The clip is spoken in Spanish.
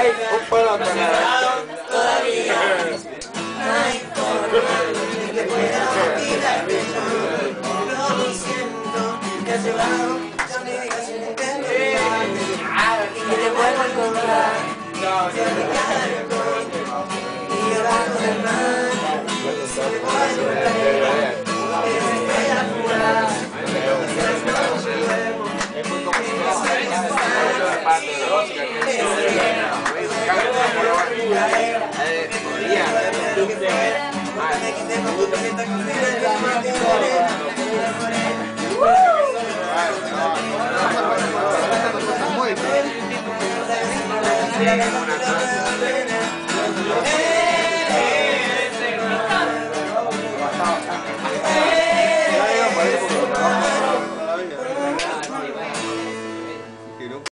Un pelotón. Todavía no hay forma de que pueda olvidarte yo. Lo siento, que has llevado ya me digas sin entender y que te vuelvo a encontrar hacia mi caracol y debajo del mar se me va a llover pero me voy a jugar Es muy complicado. Parte de la música que es